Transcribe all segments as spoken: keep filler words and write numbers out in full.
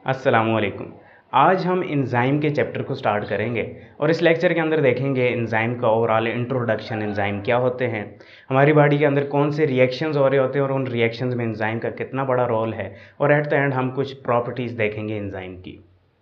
अस्सलामुअलैकुम। आज हम एंजाइम के चैप्टर को स्टार्ट करेंगे और इस लेक्चर के अंदर देखेंगे एंजाइम का ओवरऑल इंट्रोडक्शन, एंजाइम क्या होते हैं, हमारी बॉडी के अंदर कौन से रिएक्शंस हो रहे होते हैं और उन रिएक्शंस में एंजाइम का कितना बड़ा रोल है, और एट द एंड हम कुछ प्रॉपर्टीज़ देखेंगे एंजाइम की।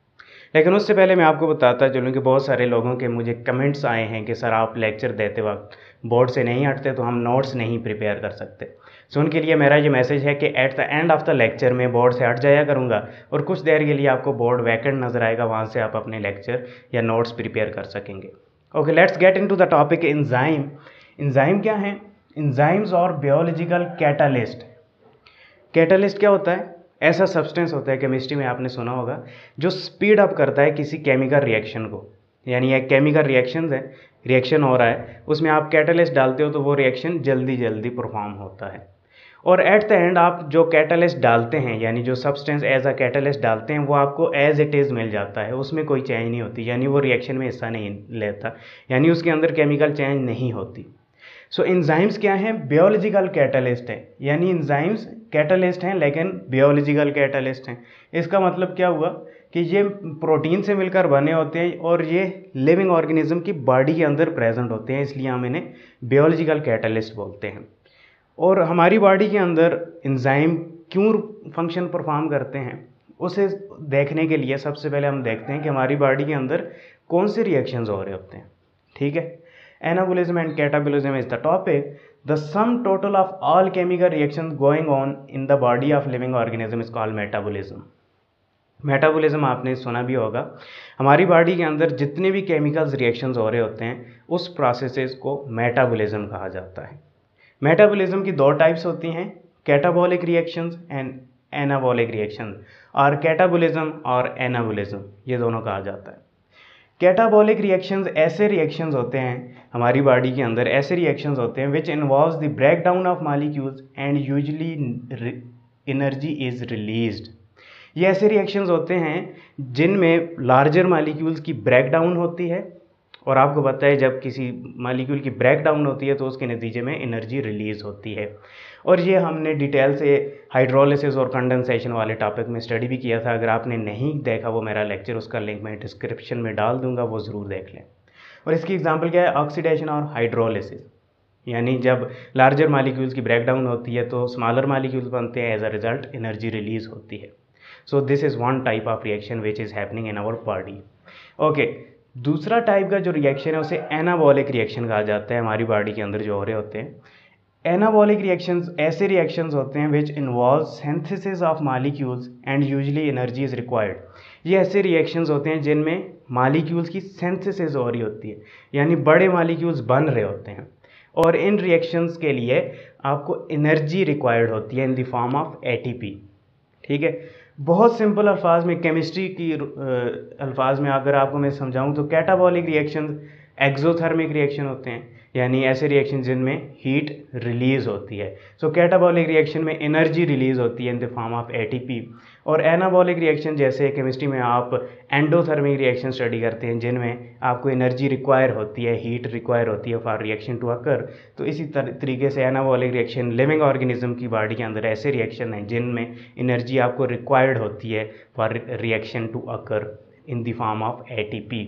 लेकिन उससे पहले मैं आपको बताता चलूँ कि बहुत सारे लोगों के मुझे कमेंट्स आए हैं कि सर आप लेक्चर देते वक्त बोर्ड से नहीं हटते तो हम नोट्स नहीं प्रिपेयर कर सकते। सो उनके लिए मेरा ये मैसेज है कि at the end of the lecture में बोर्ड से हट जाया करूँगा और कुछ देर के लिए आपको बोर्ड वैकेंट नज़र आएगा, वहाँ से आप अपने लेक्चर या नोट्स प्रिपेयर कर सकेंगे। Okay, let's get into the topic enzyme. Enzyme क्या है? एंजाइम्स और बायोलॉजिकल कैटालिस्ट। कैटालिस्ट क्या होता है? ऐसा सब्सटेंस होता है, केमिस्ट्री में आपने सुना होगा, जो स्पीड अप करता है किसी केमिकल रिएक्शन को। यानी एक केमिकल रिएक्शन है, रिएक्शन हो रहा है, उसमें आप कैटालिस्ट डालते हो तो वो रिएक्शन जल्दी जल्दी परफॉर्म होता है। और एट द एंड आप जो कैटालिस्ट डालते हैं, यानी जो सब्सटेंस एज अ कैटालिस्ट डालते हैं, वो आपको एज इट इज़ मिल जाता है, उसमें कोई चेंज नहीं होती, यानी वो रिएक्शन में हिस्सा नहीं लेता, यानी उसके अंदर केमिकल चेंज नहीं होती। सो एंजाइम्स क्या हैं? बायोलॉजिकल कैटालिस्ट है, यानी एंजाइम्स कैटालिस्ट हैं लेकिन बायोलॉजिकल कैटालिस्ट हैं। इसका मतलब क्या हुआ कि ये प्रोटीन से मिलकर बने होते हैं और ये लिविंग ऑर्गेनिज्म की बॉडी के अंदर प्रेजेंट होते हैं, इसलिए हम इन्हें बायोलॉजिकल कैटालिस्ट बोलते हैं। और हमारी बॉडी के अंदर एंजाइम क्यों फंक्शन परफॉर्म करते हैं, उसे देखने के लिए सबसे पहले हम देखते हैं कि हमारी बॉडी के अंदर कौन से रिएक्शंस हो रहे होते हैं। ठीक है, anabolism and catabolism is the topic. The sum total of all chemical reactions going on in the body of living organism is called metabolism. Metabolism आपने सुना भी होगा। हमारी बॉडी के अंदर जितने भी केमिकल्स रिएक्शंस हो रहे होते हैं उस प्रोसेसेस को मेटाबॉलिज्म कहा जाता है। मेटाबॉलिज्म की दो टाइप्स होती हैं, catabolic reactions and anabolic reactions, और कैटाबॉलिज्म और एनाबॉलिज्म ये दोनों कहा जाता है। कैटाबॉलिक रिएक्शंस ऐसे रिएक्शंस होते हैं हमारी बॉडी के अंदर, ऐसे रिएक्शंस होते हैं which involves the break down of molecules and usually energy is released. ये ऐसे रिएक्शंस होते हैं जिनमें लार्जर मॉलिक्यूल्स की ब्रेक डाउन होती है, और आपको पता है जब किसी मॉलिक्यूल की ब्रेक डाउन होती है तो उसके नतीजे में एनर्जी रिलीज़ होती है। और ये हमने डिटेल से हाइड्रोलिसिस और कंडेंसेशन वाले टॉपिक में स्टडी भी किया था। अगर आपने नहीं देखा वो मेरा लेक्चर, उसका लिंक मैं डिस्क्रिप्शन में डाल दूंगा, वो ज़रूर देख लें। और इसकी एग्जांपल क्या है? ऑक्सीडेशन और हाइड्रोलिसिस, यानी जब लार्जर मॉलिक्यूल्स की ब्रेक डाउन होती है तो स्मॉलर मॉलिक्यूल्स बनते हैं, as a result energy release होती है। So this is one type of reaction which is happening in our body. Okay, दूसरा टाइप का जो रिएक्शन है उसे एनाबॉलिक रिएक्शन कहा जाता है, हमारी बॉडी के अंदर जो हो रहे होते हैं। एनाबॉलिक रिएक्शंस ऐसे रिएक्शंस होते हैं which involve synthesis of molecules and usually energy is required. ये ऐसे रिएक्शंस होते हैं जिनमें मॉलिक्यूल्स की सिंथेसिस हो रही होती है, यानी बड़े मॉलिक्यूल्स बन रहे होते हैं, और इन रिएक्शंस के लिए आपको एनर्जी रिक्वायर्ड होती है in the form of ATP. ठीक है, बहुत सिंपल अल्फाज में, केमिस्ट्री की अल्फाज में अगर आपको मैं समझाऊं तो कैटाबॉलिक रिएक्शन एक्सोथर्मिक रिएक्शन होते हैं, यानी ऐसे रिएक्शन जिनमें हीट रिलीज होती है। सो कैटाबॉलिक रिएक्शन में एनर्जी रिलीज होती है in the form of ATP. और एनाबॉलिक रिएक्शन जैसे केमिस्ट्री में आप एंडोथर्मिक रिएक्शन स्टडी करते हैं जिनमें आपको एनर्जी रिक्वायर होती है, हीट रिक्वायर होती है फॉर रिएक्शन टू अकर। तो इसी तरीके से एनाबॉलिक रिएक्शन लिविंग ऑर्गेनिज्म की बॉडी के अंदर ऐसे रिएक्शन हैं जिनमें एनर्जी आपको रिक्वायर्ड होती है for reaction to occur in the form of ATP.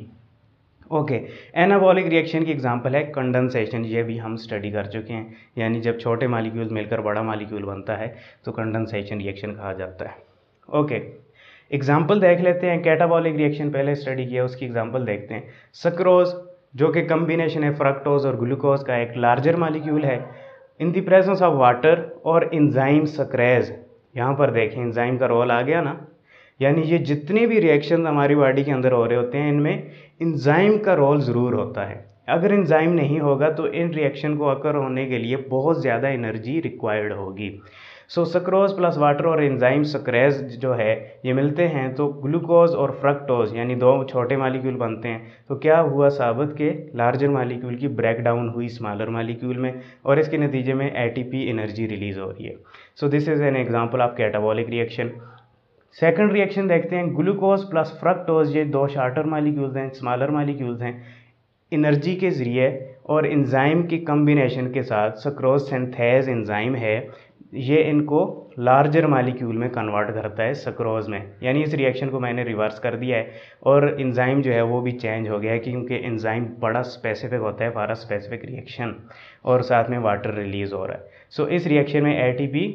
Okay, anabolic reaction की एग्जांपल है कंडेंसेशन, ये भी हम स्टडी कर चुके हैं, यानी जब छोटे मॉलिक्यूल मिलकर बड़ा मॉलिक्यूल बनता है तो कंडेंसेशन रिएक्शन कहा जाता है। ओके, एग्जांपल देख लेते हैं। कैटाबॉलिक रिएक्शन पहले स्टडी किया, उसकी एग्जांपल देखते हैं। सक्रोज, जो कि कम्बिनेशन है फ्रक्टोज और ग्लूकोज का, एक लार्जर मॉलिक्यूल है, in the presence of water और एंजाइम सक्रेज। यहाँ पर देखें एंजाइम का रोल आ गया ना, यानी ये जितने भी रिएक्शन हमारी बॉडी के अंदर हो रहे होते हैं इनमें एंजाइम का रोल ज़रूर होता है। अगर एंजाइम नहीं होगा तो इन रिएक्शन को अकर होने के लिए बहुत ज़्यादा एनर्जी रिक्वायर्ड होगी। सो सक्रोज प्लस वाटर और एंजाइम सक्रेज जो है ये मिलते हैं तो ग्लूकोज और फ्रक्टोज यानी दो छोटे मॉलिक्यूल बनते हैं। तो क्या हुआ साबित के लार्जर मॉलिक्यूल की ब्रेक डाउन हुई स्मॉलर मॉलिक्यूल में, और इसके नतीजे में एटीपी एनर्जी रिलीज हो रही है। So this is an example of catabolic reaction. Second reaction देखते हैं, ग्लूकोज प्लस फ्रक्टोज, ये दो शार्टर मॉलिक्यूल्स हैं, स्मॉलर मॉलिक्यूल्स हैं, एनर्जी के ज़रिए और एंजाइम की कम्बिनेशन के साथ सक्रोज सिंथेज एंजाइम है ये इनको लार्जर मालिक्यूल में कन्वर्ट करता है सक्रोज में, यानी इस रिएक्शन को मैंने रिवर्स कर दिया है और एंजाइम जो है वो भी चेंज हो गया है, क्योंकि एंजाइम बड़ा स्पेसिफिक होता है फॉर अ स्पेसिफिक रिएक्शन, और साथ में वाटर रिलीज हो रहा है। सो so, इस रिएक्शन में एटीपी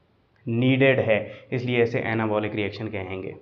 नीडेड है, इसलिए इसे एनाबॉलिक रिएक्शन कहेंगे।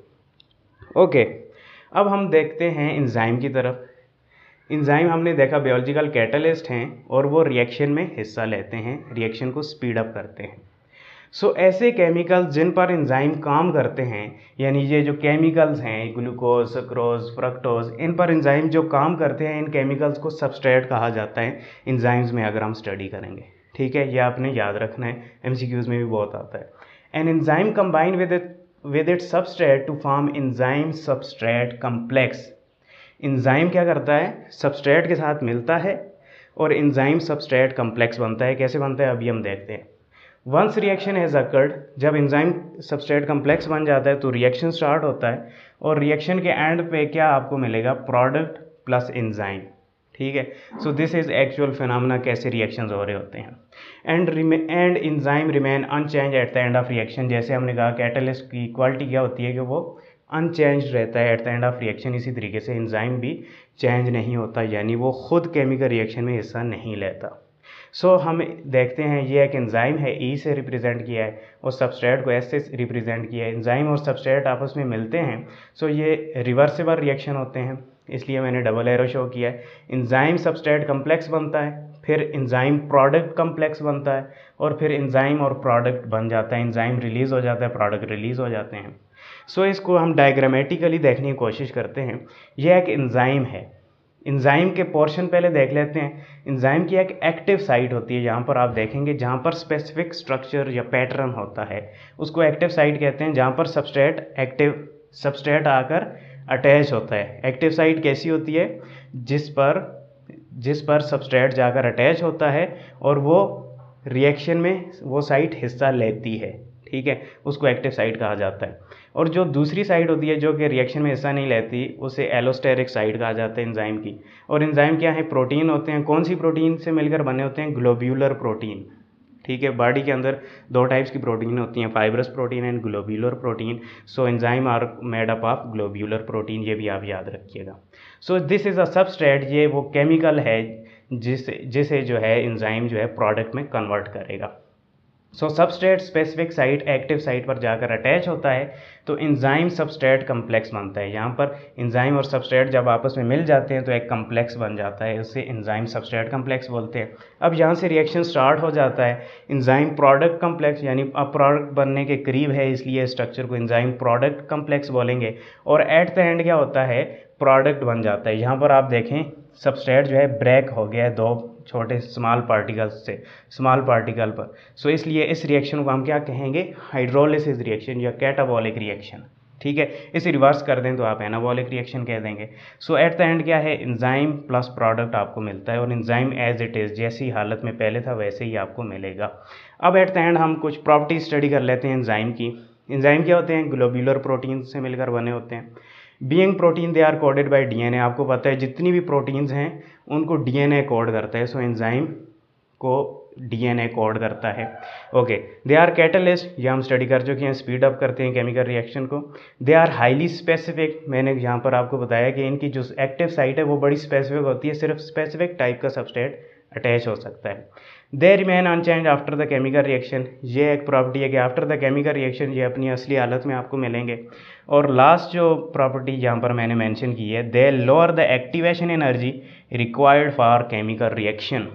ओके okay, अब हम देखते हैं एंजाइम की तरफ। एंजाइम हमने देखा बायोलॉजिकल कैटलिस्ट हैं और वो रिएक्शन में हिस्सा लेते हैं, रिएक्शन को स्पीड अप करते हैं। सो so, ऐसे केमिकल्स जिन पर एंजाइम काम करते हैं, यानी ये जो केमिकल्स हैं ग्लूकोज, सक्रोज, फ्रक्टोज, इन पर एंजाइम जो काम करते हैं, इन केमिकल्स को सबस्ट्रेट कहा जाता है एंजाइम्स में, अगर हम स्टडी करेंगे। ठीक है, ये आपने याद रखना है, एमसीक्यूज में भी बहुत आता है। An enzyme combine with with it substrate to form enzyme substrate complex. Enzyme क्या करता है, सबस्ट्रेट के साथ मिलता है और एंजाइम सबस्ट्रेट कम्प्लेक्स बनता है। कैसे बनता है अभी हम देखते हैं। वंस रिएक्शन हैज़ अकर्ड, जब एंजाइम सबस्ट्रेट कम्प्लेक्स बन जाता है तो रिएक्शन स्टार्ट होता है और रिएक्शन के एंड पे क्या आपको मिलेगा, प्रोडक्ट प्लस एंजाइम। ठीक है, so this is actual phenomena, कैसे रिएक्शंस हो रहे होते हैं। And and enzyme remain unchange at the end of reaction. जैसे हमने कहा कैटलिस्ट की क्वालिटी क्या होती है कि वो अनचेंज रहता है at the end of reaction, इसी तरीके से एंजाइम भी चेंज नहीं होता, यानी वो खुद केमिकल रिएक्शन में हिस्सा नहीं लेता। सो so, हम देखते हैं ये एक एंजाइम है, ई से रिप्रेजेंट किया है और सबस्ट्रेट को एस से रिप्रेजेंट किया है। एंजाइम और सबस्ट्रेट आपस में मिलते हैं, सो so ये रिवर्सिबल रिएक्शन होते हैं, इसलिए मैंने डबल एरो शो किया है। एंजाइम सबस्ट्रेट कम्प्लेक्स बनता है, फिर एंजाइम प्रोडक्ट कम्प्लेक्स बनता है और फिर एंजाइम और प्रोडक्ट बन जाता है, एंजाइम रिलीज़ हो जाता है, प्रोडक्ट रिलीज़ हो जाते हैं। सो so, इसको हम डायग्रामेटिकली देखने की कोशिश करते हैं। यह एक एंजाइम है। एंजाइम के पोर्शन पहले देख लेते हैं। एंजाइम की एक एक्टिव साइट होती है, यहाँ पर आप देखेंगे जहाँ पर स्पेसिफिक स्ट्रक्चर या पैटर्न होता है उसको एक्टिव साइट कहते हैं, जहाँ पर सबस्ट्रेट एक्टिव सबस्ट्रेट आकर अटैच होता है। एक्टिव साइट कैसी होती है, जिस पर जिस पर सबस्ट्रेट जाकर अटैच होता है और वो रिएक्शन में वो साइट हिस्सा लेती है। ठीक है, उसको एक्टिव साइट कहा जाता है। और जो दूसरी साइड होती है जो कि रिएक्शन में हिस्सा नहीं लेती, उसे एलोस्टेरिक साइड कहा जाता है एंजाइम की। और एंजाइम क्या है, प्रोटीन होते हैं। कौन सी प्रोटीन से मिलकर बने होते हैं, ग्लोब्यूलर प्रोटीन। ठीक है, बॉडी के अंदर दो टाइप्स की प्रोटीन होती हैं, fibrous protein and globular protein. So enzyme are made up of globular protein, ये भी आप याद रखिएगा। So this is a substrate, ये वो केमिकल है जिसे जिसे जो है एंजाइम जो है प्रोडक्ट में कन्वर्ट करेगा। So substrate specific site active site पर जाकर अटैच होता है तो एंजाइम सबस्ट्रेट कम्प्लेक्स बनता है। यहाँ पर एंजाइम और सबस्ट्रेट जब आपस में मिल जाते हैं तो एक कम्प्लेक्स बन जाता है, उसे एंजाइम सबस्ट्रेट कम्प्लेक्स बोलते हैं। अब यहाँ से रिएक्शन स्टार्ट हो जाता है। एंजाइम प्रोडक्ट कम्प्लेक्स, यानी अब प्रोडक्ट बनने के करीब है, इसलिए स्ट्रक्चर को एंजाइम प्रोडक्ट कम्प्लेक्स बोलेंगे। और एट द एंड क्या होता है, प्रोडक्ट बन जाता है। यहाँ पर आप देखें सबस्ट्रेट जो है ब्रेक हो गया है दो छोटे स्मॉल पार्टिकल्स से स्मॉल पार्टिकल पर। सो so, इसलिए इस रिएक्शन को हम क्या कहेंगे, हाइड्रोलिसिस रिएक्शन या कैटाबॉलिक रिएक्शन। ठीक है, इसे रिवर्स कर दें तो आप एनाबॉलिक रिएक्शन कह देंगे। सो एट द एंड क्या है, एंजाइम प्लस प्रोडक्ट आपको मिलता है और एंजाइम एज इट इज़ जैसी हालत में पहले था वैसे ही आपको मिलेगा। अब एट द एंड हम कुछ प्रॉपर्टी स्टडी कर लेते हैं एंजाइम की। एंजाइम क्या होते हैं, ग्लोब्यूलर प्रोटीन से मिलकर बने होते हैं। Being protein they are coded by DNA. आपको पता है जितनी भी प्रोटीन्स हैं उनको डीएनए कोड करता है। सो एंजाइम को डीएनए कोड करता है। ओके, दे आर कैटलिस्ट, ये हम स्टडी कर चुके हैं, स्पीड अप करते हैं केमिकल रिएक्शन को। दे आर हाईली स्पेसिफिक, मैंने यहाँ पर आपको बताया कि इनकी जो एक्टिव साइट है वो बड़ी स्पेसिफिक होती है, सिर्फ स्पेसिफिक टाइप का सबस्ट्रेट अटैच हो सकता है। They remain unchange after the chemical reaction, ये एक प्रॉपर्टी है कि आफ्टर द केमिकल रिएक्शन ये अपनी असली हालत में आपको मिलेंगे। और लास्ट जो प्रॉपर्टी यहाँ पर मैंने मेंशन की है, they lower the activation energy required for chemical reaction.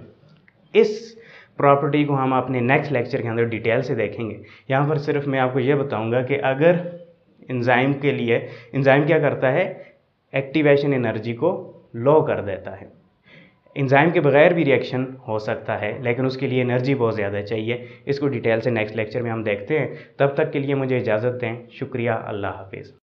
इस प्रॉपर्टी को हम अपने नेक्स्ट लेक्चर के अंदर डिटेल से देखेंगे। यहाँ पर सिर्फ मैं आपको ये बताऊँगा कि अगर एंजाइम के लिए एंजाइम क्या करता है, एक्टिवेशन एनर्जी को लो कर देता है। एंजाइम के बगैर भी रिएक्शन हो सकता है लेकिन उसके लिए एनर्जी बहुत ज़्यादा चाहिए। इसको डिटेल से नेक्स्ट लेक्चर में हम देखते हैं। तब तक के लिए मुझे इजाज़त दें। शुक्रिया, अल्लाह हाफिज़।